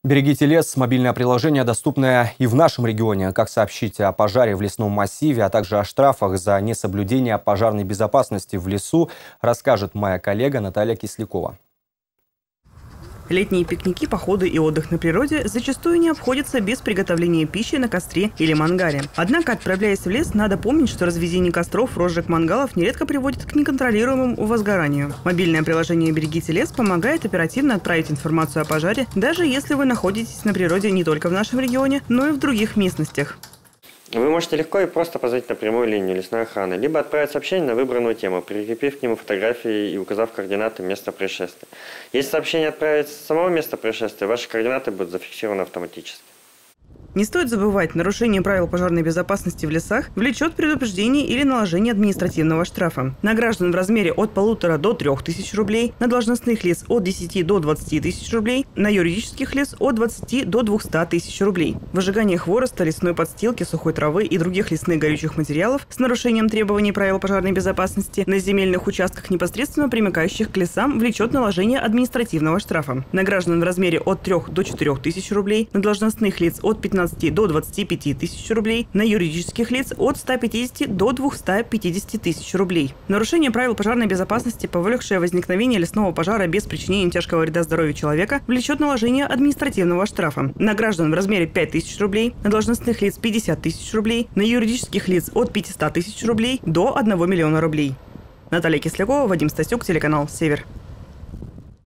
Берегите лес. Мобильное приложение, доступное и в нашем регионе. Как сообщить о пожаре в лесном массиве, а также о штрафах за несоблюдение пожарной безопасности в лесу, расскажет моя коллега Наталья Кислякова. Летние пикники, походы и отдых на природе зачастую не обходятся без приготовления пищи на костре или мангале. Однако, отправляясь в лес, надо помнить, что разведение костров, розжиг мангалов нередко приводит к неконтролируемому возгоранию. Мобильное приложение «Берегите лес» помогает оперативно отправить информацию о пожаре, даже если вы находитесь на природе не только в нашем регионе, но и в других местностях. Вы можете легко и просто позвонить на прямую линию лесной охраны, либо отправить сообщение на выбранную тему, прикрепив к нему фотографии и указав координаты места происшествия. Если сообщение отправить с самого места происшествия, ваши координаты будут зафиксированы автоматически. Не стоит забывать, нарушение правил пожарной безопасности в лесах влечет предупреждение или наложение административного штрафа. На граждан в размере от 1500 до 3000 рублей, на должностных лиц от 10 до 20 тысяч рублей, на юридических лиц от 20 до 200 тысяч рублей. Выжигание хвороста, лесной подстилки, сухой травы и других лесных горючих материалов с нарушением требований правил пожарной безопасности на земельных участках, непосредственно примыкающих к лесам, влечет наложение административного штрафа. На граждан в размере от 3 до 4 тысяч рублей, на должностных лиц от 15 до 25 тысяч рублей, на юридических лиц от 150 до 250 тысяч рублей. Нарушение правил пожарной безопасности, повлекшее возникновение лесного пожара без причинения тяжкого вреда здоровью человека, влечет наложение административного штрафа. На граждан в размере 5 тысяч рублей, на должностных лиц 50 тысяч рублей, на юридических лиц от 500 тысяч рублей до 1 миллиона рублей. Наталья Кислякова, Вадим Стасюк, телеканал «Север».